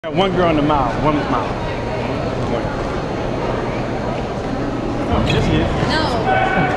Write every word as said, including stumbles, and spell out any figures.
One girl in the mile, woman's mile. Oh, this is. No.